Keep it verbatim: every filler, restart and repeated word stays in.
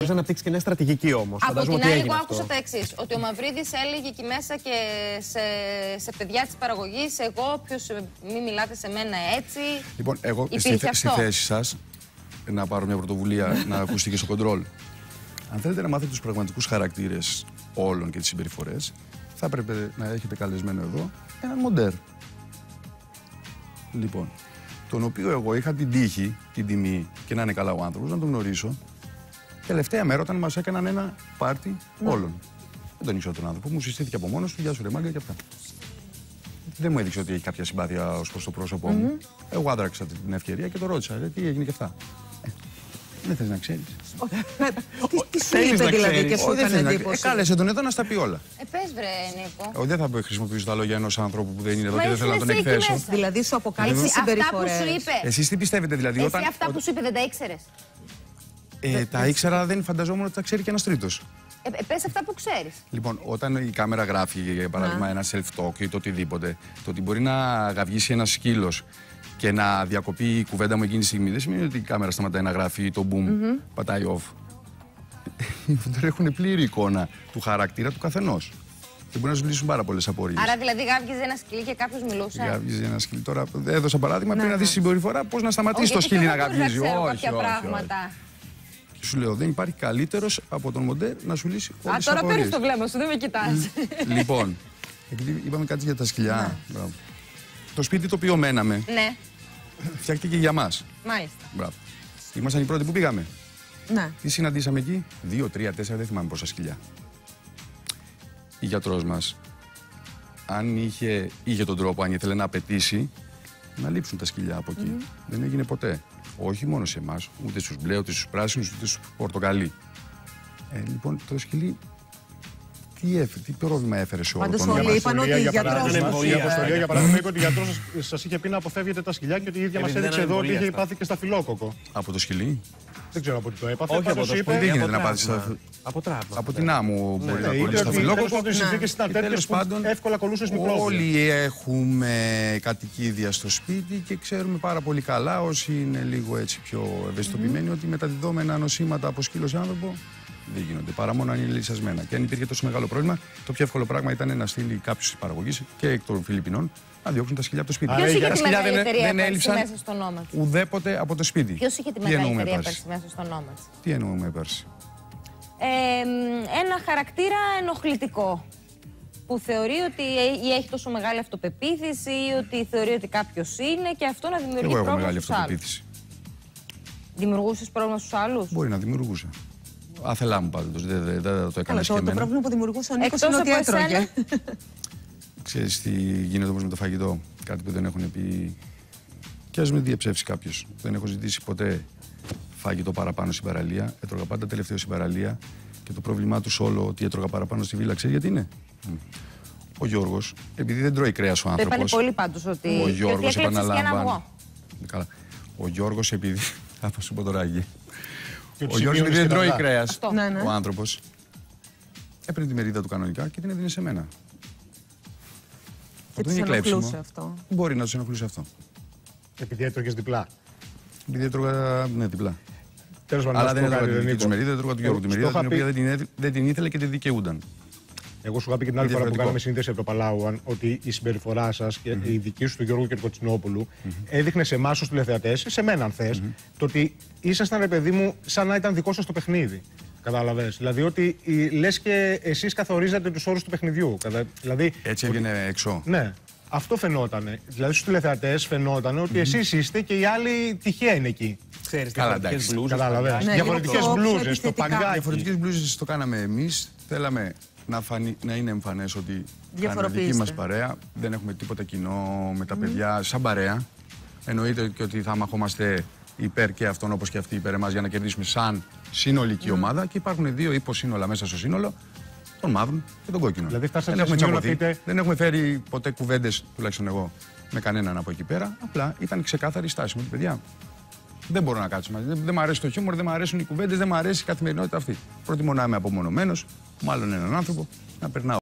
Μπορεί να αναπτύξει και μια στρατηγική όμως. Από την άλλη, εγώ άκουσα τα εξής. Ότι ο Μαυρίδης έλεγε εκεί μέσα και σε, σε παιδιά της παραγωγής, εγώ, όποιος μην μιλάτε σε μένα έτσι. Λοιπόν, εγώ στη, στη θέση σας, να πάρω μια πρωτοβουλία να ακούσετε και στο κοντρόλ. Αν θέλετε να μάθετε τους πραγματικούς χαρακτήρες όλων και τις συμπεριφορές, θα έπρεπε να έχετε καλεσμένο εδώ έναν μοντέρ. Λοιπόν, τον οποίο εγώ είχα την τύχη, την τιμή και να είναι καλά ο άνθρωπος, να τον γνωρίσω. Τελευταία μέρα όταν μας έκαναν ένα πάρτι mm. όλων. Δεν τον ήξερα τον άνθρωπο, μου συστήθηκε από μόνος του, γεια σου ρε μάγκα και αυτά. Δεν μου έδειξε ότι έχει κάποια συμπάθεια ως προς το πρόσωπό mm -hmm. μου. Εγώ άδραξα την ευκαιρία και το ρώτησα, ρε, τι έγινε και αυτά. Ε, δεν θες να ξέρεις. Τι σου είπε δηλαδή και σου έκανε εντύπωση. Κάλεσε τον εδώ να στα πει όλα. Ε, πες βρε Νίκο. Εγώ δεν θα χρησιμοποιήσω τα λόγια ενός ανθρώπου που δεν είναι εδώ και δεν θέλω να τον εκθέσω. Δηλαδή σου αποκάλυψε συμπεριφορές. Αυτά που σου είπε. Εσείς τι πιστεύετε δηλαδή? Εσύ αυτά που σου είπε δεν τα ήξερες? Ε, τα ήξερα, δεν φανταζόμουν ότι τα ξέρει και ένας τρίτος. Ε, πες αυτά που ξέρεις. Λοιπόν, όταν η κάμερα γράφει, για παράδειγμα, ένα self-talk ή το οτιδήποτε, το ότι μπορεί να γαυγίσει ένας σκύλος και να διακοπεί η κουβέντα μου εκείνη τη στιγμή, δεν σημαίνει ότι η κάμερα σταματάει να γράφει το boom, mm-hmm. πατάει off. Τώρα έχουν πλήρη εικόνα του χαρακτήρα του καθενός. Και μπορεί να σου λύσουν πάρα πολλές απορίες. Άρα δηλαδή γάβγιζε ένα σκυλί και κάποιος μιλούσε. Γάβγιζε ένα σκυλί. Τώρα έδωσα παράδειγμα πριν να δεις συμπεριφορά πώς να σταματήσει το σκυλί να γαβγίζει. Όχι, όχι. Σου λέω, δεν υπάρχει καλύτερος από τον μοντέρ να σου λύσει όλες τις απορίες. Α, τώρα παίρνεις το βλέμμα σου, δεν με κοιτάς. Λοιπόν, επειδή είπαμε κάτι για τα σκυλιά, το σπίτι το οποίο μέναμε, ναι. φτιάχτηκε για μας. Μάλιστα. Μπράβο. Ήμασταν οι πρώτοι που πήγαμε. Ναι. Τι συναντήσαμε εκεί? Δύο, τρία, τέσσερα, δεν θυμάμαι πόσα σκυλιά. Η γιατρός μας, αν είχε, είχε τον τρόπο, αν ήθελε να απαιτήσει, να λείψουν τα σκυλιά από εκεί. Mm-hmm. Δεν έγινε ποτέ. Όχι μόνο σε εμάς, ούτε στους μπλε, ούτε στους πράσινους, ούτε στους πορτοκαλί. Ε, λοιπόν, το σκυλί, τι, έφερε, τι πρόβλημα έφερε σε όλο τον κόσμο? Είπαν ότι η γιατρός Η αποστολή, για παράδειγμα, είπε ότι ο γιατρός σας είχε πει να αποφεύγετε τα σκυλιά και ότι η ίδια μας έδειξε εδώ ότι είχε πάθει και σταφυλόκοκο. Από το σκυλί? Δεν ξέρω από τι το έπαθε. Όχι από το σκυλί. Δεν γίνεται να πάθει σταφυλόκοκο. Από τραύμα. Από την άμμο μπορεί να κολλήσει σταφυλόκοκο. Οι συνθήκες ήταν τέτοιες που εύκολα κολλούσες μικρόβια. Όλοι έχουμε κατοικίδια στο σπίτι και ξέρουμε πάρα πολύ καλά, όσοι είναι λίγο έτσι πιο ευαισθητοποιημένοι, ότι μεταδιδόμενα νοσήματα από σκύλο σε άνθρωπο δεν γίνονται, παρά μόνο αν είναι λυσασμένα. Και αν υπήρχε τόσο μεγάλο πρόβλημα, το πιο εύκολο πράγμα ήταν να στείλει κάποιο τη παραγωγή και εκ των Φιλιππινών να διώξουν τα σκυλιά από το σπίτι. Ποιος είχε τα τη σκυλιά δεν, δεν έλειψαν μέσα στο νόμα της? Ουδέποτε από το σπίτι. Ποιος είχε τη μεγαλύτερη έπαρση μέσα στο νόμα της? Τι εννοούμε έπαρση? Ε, ένα χαρακτήρα ενοχλητικό. Που θεωρεί ότι ή έχει τόσο μεγάλη αυτοπεποίθηση ή ότι θεωρεί ότι κάποιος είναι και αυτό να δημιουργεί Εγώ πρόβλημα μεγάλη στους άλλους. Δημιουργούσες πρόβλημα στους άλλους? Μπορεί να δημιουργούσα. Άθελά μου πάντως, δεν, δεν, δεν το έκανα και εμένα. Το πρόβλημα που δημιουργούσε ο Νίκος είναι ότι έτρωγε. Ξέρεις τι γίνεται όμως με το φαγητό? Κάτι που δεν έχουν πει. Και ας με διαψεύσει κάποιος. Δεν έχω ζητήσει ποτέ φαγητό παραπάνω στην παραλία. Έτρωγα πάντα τελευταίο στην παραλία. Και το πρόβλημά του όλο ότι έτρωγα παραπάνω στη βίλα, ξέρει γιατί είναι? Ο Γιώργος, επειδή δεν τρώει κρέας ο άνθρωπος. Το είπανε πολύ πάντως ότι. Ο Γιώργος, επαναλαμβάνω. Καλά. Ο Γιώργος, επειδή. Θα σου πω τώρα, Άγγι. Ο Γιώργος, επειδή δεν τρώει κρέας, ναι, ναι. ο άνθρωπος έπαιρνε τη μερίδα του κανονικά και την έδινε σε μένα. Και τους ενοχλούσε αυτό. Μπορεί να τους ενοχλούσε αυτό. Επειδή έτρωγες διπλά. Επειδή έτρωγα, ναι, διπλά. Τέλος πάντων, αλλά δεν έτρωγα τη δική τους μερίδα, έτρωγα του Γιώργου τη μερίδα, την οποία δεν την ήθελε και τη δικαιούνταν. Εγώ σου είχα πει και την άλλη φορά που κάναμε σύνδεση από το Παλάου ότι η συμπεριφορά σας και mm-hmm. η δική σου του Γιώργου και του Κοτσινόπουλου mm-hmm. έδειχνε σε εμάς τους τηλεθεατές, σε μένα αν θες, mm-hmm. το ότι ήσασταν, ρε παιδί μου, σαν να ήταν δικό σας το παιχνίδι. Κατάλαβες. Δηλαδή ότι λες και εσείς καθορίζατε τους όρους του παιχνιδιού. Κατα... Δηλαδή, έτσι έβγαινε ότι... έξω. Ναι. Αυτό φαινότανε. Δηλαδή στους τηλεθεατές φαινόταν ότι mm-hmm. εσείς είστε και οι άλλοι τυχαία είναι εκεί. Ξέρεις, διαφορετικές μπλούζες. Καταλαβαίνεις. Διαφορετικές μπλούζες, το παγκάκι. Διαφορετικές μπλούζες το κάναμε εμείς. Θέλαμε να, φανεί, να είναι εμφανές ότι κάνουμε δική μας παρέα. Δεν έχουμε τίποτα κοινό με τα mm. παιδιά σαν παρέα. Εννοείται και ότι θα μαχόμαστε υπέρ και αυτόν όπως και αυτοί υπέρ εμάς για να κερδίσουμε σαν συνολική mm. ομάδα. Και υπάρχουν δύο υποσύνολα μέσα στο σύνολο, τον μαύρο και τον κόκκινο. Δηλαδή δεν, έχουμε τσακωθεί, δεν έχουμε φέρει ποτέ κουβέντες, τουλάχιστον εγώ, με κανέναν από εκεί πέρα. Απλά ήταν ξεκάθαρη στάση μου, παιδιά. Δεν μπορώ να κάτσω μαζί. Δεν, δεν μου αρέσει το χιούμορ, δεν μου αρέσουν οι κουβέντες, δεν μου αρέσει η καθημερινότητα αυτή. Προτιμώ να είμαι απομονωμένος, μάλλον έναν άνθρωπο, να περνάω.